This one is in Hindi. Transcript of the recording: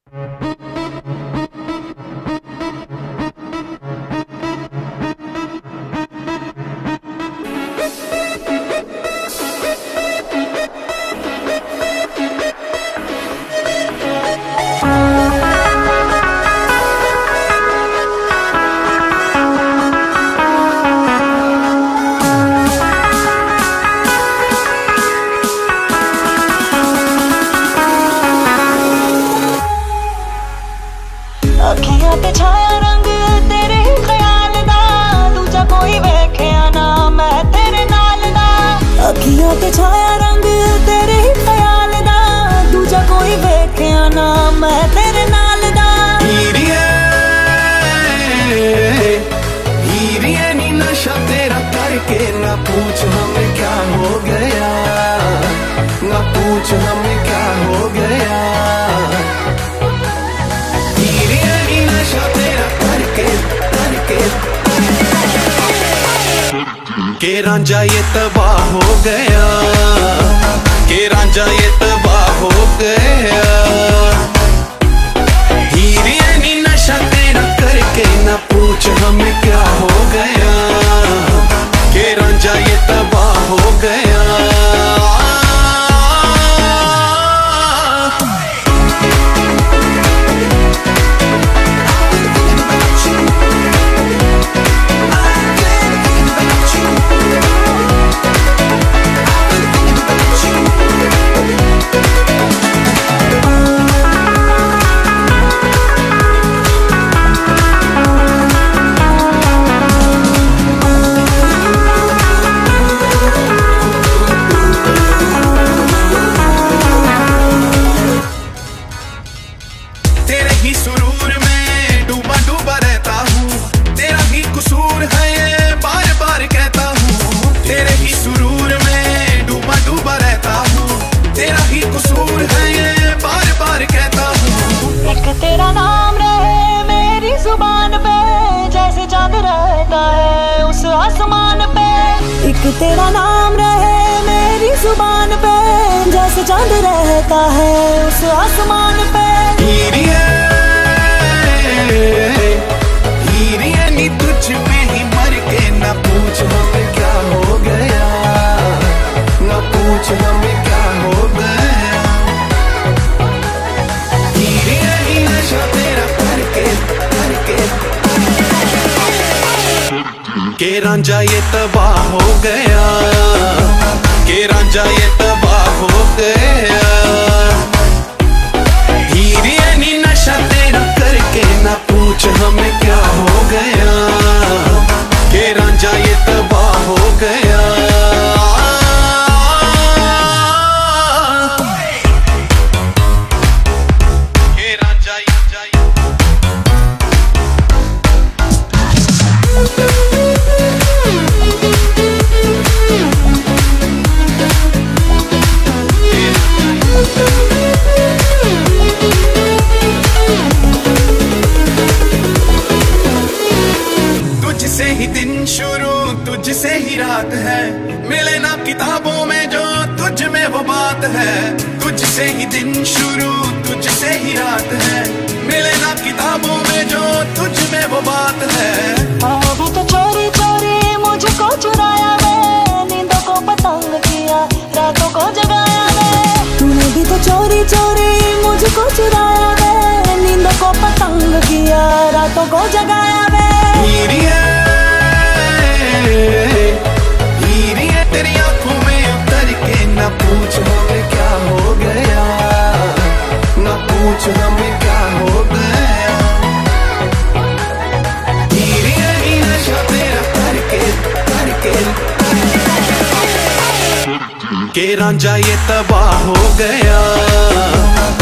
अखियां ते छाया रंग तेरे ही ख्याल दा, दूजा कोई वेख्या ना मैं तेरे नाल दा। अखियां ते छाया रंग तेरे ही ख्याल दा, दूजा कोई वेख्या ना मैं तेरे नाल दा। हीरिए नी नशा तेरा करके ना पूछ हमें क्या हो गया, ना पूछ हमें क्या हो गया। के रांझा ये तबाह हो गया, के रांझा ये तबाह हो गया। हीरिए नी नशा तेरा करके ना पूछ हमें क्या हो गया, के रांझा ये तबाह हो गया। तेरे ही सुरूर में डूबा डूबा रहता हूँ, तेरा ही कसूर है ये बार बार कहता हूँ। तेरे ही सुरूर में डूबा डूबा रहता हूँ, तेरा ही कसूर है ये बार बार कहता हूँ। एक तेरा नाम रहे मेरी जुबान पे, जैसे चांद रहता है उस आसमान पे। एक तेरा नाम रहे मेरी जुबान पे, जैसे चांद रहता है उस आसमान पे। हीरिए नी तुझ पे ही मर के ना पूछ हमें क्या हो गया, ना पूछ हमें क्या हो गया। हीरिए नी नशा तेरा करके के रांझा ये तबाह हो गया, के रांझा ये तबाह हो गया। हीरिए नी नशा तेरा करके ना पूछ हमें क्या हो गया, के रांझा ये तबाह हो गया। के रांझा तुझसे ही दिन शुरू तुझसे ही रात है, मिले ना किताबों में जो तुझ में वो बात है। तुझसे ही दिन शुरू तुझसे ही रात है, मिले ना किताबों में जो तुझ में वो बात है। भी तो चोरी चोरी मुझको चुराया वे, नींदों को पतंग किया रातों को जगाया वे। तूने भी तो चोरी चोरी मुझको चुराया वे, नींदों को पतंग किया रातों को जगाया वे। हीरिए तेरी आंखों में उतर के ना पूछ हमें क्या हो गया, ना पूछ हमें क्या हो गया। हीरिए नी नशा तेरा करके के रांझा ये तबाह हो गया,